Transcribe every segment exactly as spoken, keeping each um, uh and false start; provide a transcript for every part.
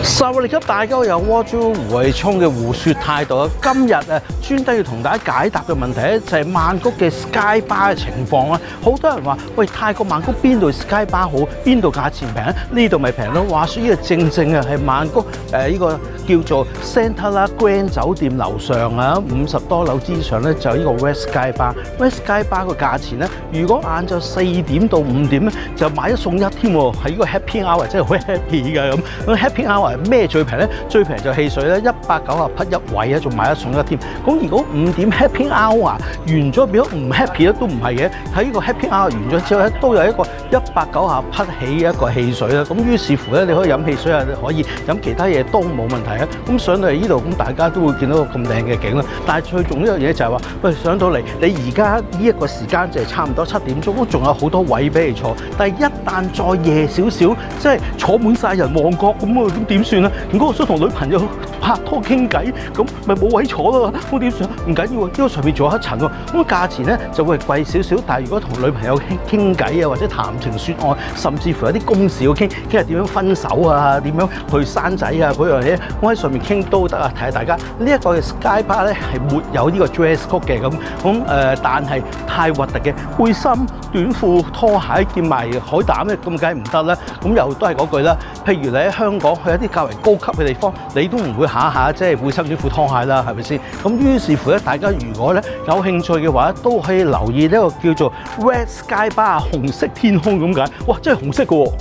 受力級大家有鍋豬胡慧聰嘅胡說態度啊！今日啊，專登要同大家解答嘅問題咧，就係曼谷嘅 Sky Bar 嘅情況啊！好多人話：喂，泰國曼谷邊度 Sky Bar 好？邊度價錢平？呢度咪平咯？話說呢個正正啊，係曼谷誒呢、呃這個叫做 Centella Grand 酒店樓上啊，五十多樓之上咧就呢個 West Sky Bar。West Sky Bar 個價錢咧，如果晏晝四點到五點咧，就買一送一添喎，係呢個 Happy Hour 真係好 happy 㗎咁。咁 Happy Hour 咩最平咧？最平就汽水咧，一百九十匹一位啊，仲買一送一添。咁如果五點 Happy Hour 完咗變咗唔 happy 咧，都唔係嘅。喺呢個 Happy Hour 完咗之後咧，都有一個一百九十匹起嘅一個汽水啦。咁於是乎咧，你可以飲汽水啊，你可以飲其他嘢都冇問題啊。咁上到嚟呢度，咁大家都會見到個咁靚嘅景啦。但係最重要一樣嘢就係話，喂，上到嚟你而家呢一個時間就係差唔多七點鐘，都仲有好多位俾你坐。但係一旦再夜少少，即係坐滿晒人旺角咁啊，咁點算啊？如果我想同女朋友拍拖傾偈，咁咪冇位坐啦，咁點算？唔緊要喎，因為上面仲有一層喎，咁價錢咧就會貴少少。但係如果同女朋友傾傾偈啊，或者談情説愛，甚至乎有啲公事要傾，傾下點樣分手啊，點樣去生仔啊嗰樣嘢，我喺上面傾都得啊！睇下大家呢一個嘅 Sky Bar 咧係沒有呢個 dress code 嘅咁咁誒，但係太核突嘅背心、短褲、拖鞋兼埋海膽咧，咁梗係唔得啦。咁又都係嗰句啦，譬如你喺香港去一啲較為高級嘅地方，你都唔會下下即係背心、短褲、拖鞋啦，係咪先？咁於是乎咧，大家如果咧有興趣嘅話，都可以留意呢個叫做 Red Sky Bar 紅色天空咁解。哇，真係紅色嘅喎！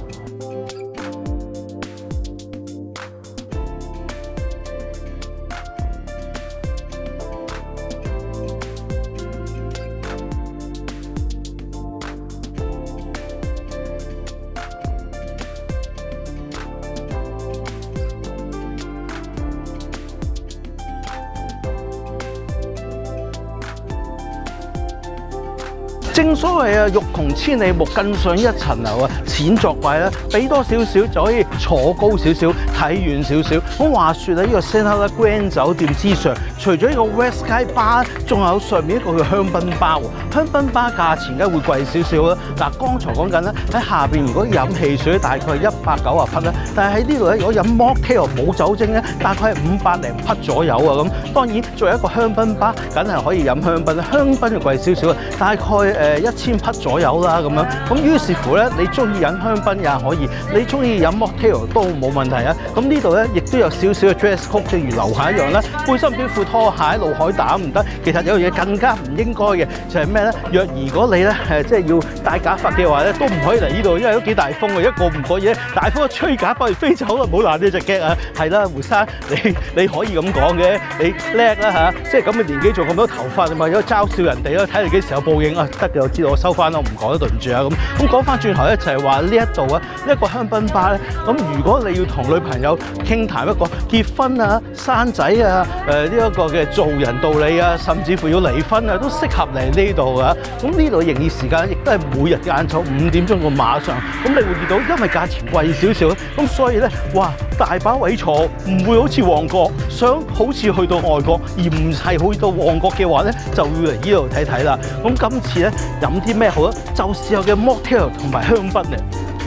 正所謂啊，欲窮千里目，更上一層樓啊！錢作怪啦，俾多少少就可以坐高少少，睇遠少少。咁話説喺呢個 Centella Grand 酒店之上，除咗呢個 West Sky Bar，仲有上面一個叫香檳吧喎。香檳吧價錢梗係會貴少少啦。嗱，剛才講緊咧喺下邊，如果飲汽水大概係一百九十匹啦，但係喺呢度咧，如果飲 mocktail 冇酒精咧，大概係五百零匹左右啊。咁當然作為一個香檳吧，梗係可以飲香檳啦。香檳就貴少少啊，大概誒一千匹左右啦咁樣。咁於是乎咧，你中意飲香檳也可以，你中意飲 mocktail 都冇問題啊。咁呢度咧亦都有少少嘅 dress code，正如樓下一樣啦，背心短褲拖鞋露海膽唔得。其實有樣嘢更加唔應該嘅就係咩咧？若如果你咧誒即係要戴假髮嘅話咧，都唔可以嚟呢度，因為都幾大風嘅。一個唔可以咧，大風一吹假髮就飛走啦，唔好爛呢隻腳啊！係啦，胡生，你你可以咁講嘅，你叻啦嚇，即係咁嘅年紀做咁多頭髮，咪有嘲笑人哋咯。睇你幾時有報應啊？得嘅，我知道，我收翻啦，我唔講啦，對唔住啊咁。咁講翻轉頭咧，就係話呢一度啊，呢一個香檳吧咧，咁如果你要同女朋友傾談一個結婚啊、生仔啊、誒呢一個嘅做人道理啊，甚至乎要離婚啊，都適合嚟呢度啊。咁呢度營業時間亦都係每日嘅晏晝五點鐘到晚上。咁你會見到，因為價錢貴少少，咁所以咧，哇，大把位坐，唔會好似旺角，想好似去到外國，而唔係去到旺角嘅話咧，就要嚟呢度睇睇啦。咁今次咧飲啲咩好咧？就試下嘅 mocktail 同埋香檳咧。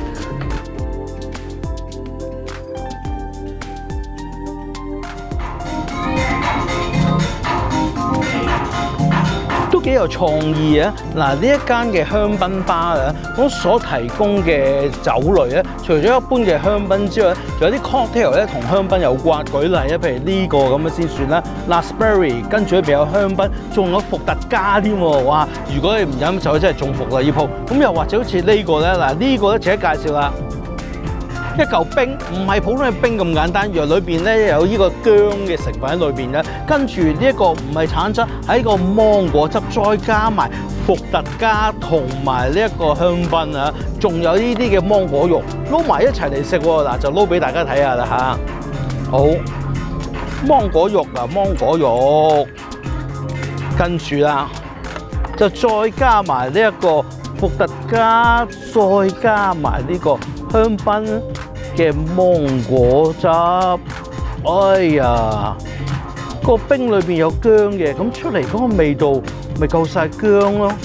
幾有創意啊！嗱，呢一間嘅香檳吧啊，咁所提供嘅酒類咧，除咗一般嘅香檳之外，仲有啲 cocktail 咧同香檳有關。舉例啊，譬如呢個咁樣先算啦 ，Raspberry， 跟住咧邊有香檳，仲有伏特加添喎！哇！如果你唔飲酒，真係中伏啦呢鋪。咁又或者好似呢個咧，嗱呢個咧值得介紹啦。一嚿冰唔係普通嘅冰咁簡單，藥裏邊咧有呢個薑嘅成分喺裏邊嘅，跟住呢一個唔係橙汁，係一個芒果汁，再加埋伏特加同埋呢一個香檳啊，仲有呢啲嘅芒果肉撈埋一齊嚟食喎。嗱，就撈俾大家睇下啦嚇。好，芒果肉嗱，芒果肉，跟住啦，就再加埋呢一個伏特加，再加埋呢個香檳嘅芒果汁，哎呀，個冰裏邊有薑嘅，咁出嚟嗰個味道咪夠晒薑咯。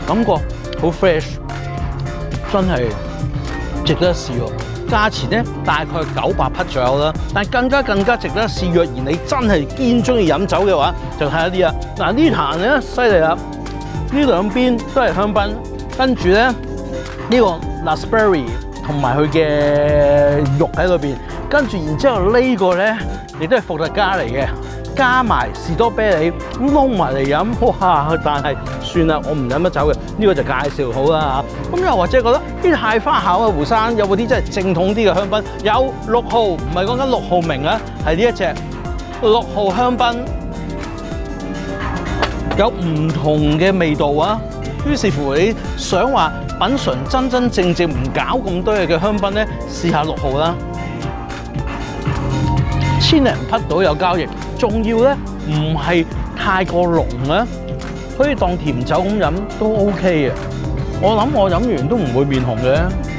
感覺好 fresh， 真係值得一試喎。價錢咧大概九百匹左右啦，但更加更加值得一試。若然你真係堅中意飲酒嘅話，就睇下啲啊。嗱呢壇咧犀利啦，呢兩邊都係香檳，跟住咧呢、呢個 raspberry 同埋佢嘅肉喺裏邊，跟住然之後呢個咧亦都係伏特加嚟嘅。加埋士多啤梨咁撈埋嚟飲，哇！但係算啦，我唔飲得酒嘅，呢、呢個就介紹好啦嚇。咁又或者覺得呢太花巧啊，胡生有冇啲真係正統啲嘅香檳？有六號，唔係講緊六號明啊，係呢一隻六號香檳，有唔同嘅味道啊。於是乎你想話品嚐真真正正唔搞咁多嘢嘅香檳咧，試下六號啦。千零匹到有交易，仲要咧唔係太過濃啊，可以當甜酒咁飲都 OK 嘅。我諗我飲完都唔會面紅嘅。